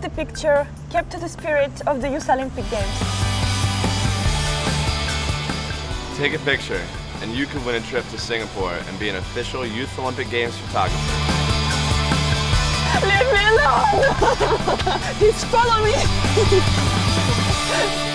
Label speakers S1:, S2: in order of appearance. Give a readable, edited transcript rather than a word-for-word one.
S1: a picture kept to the spirit of the Youth Olympic Games.
S2: Take a picture, and you could win a trip to Singapore and be an official Youth Olympic Games photographer.
S1: Leave me alone! Please follow me!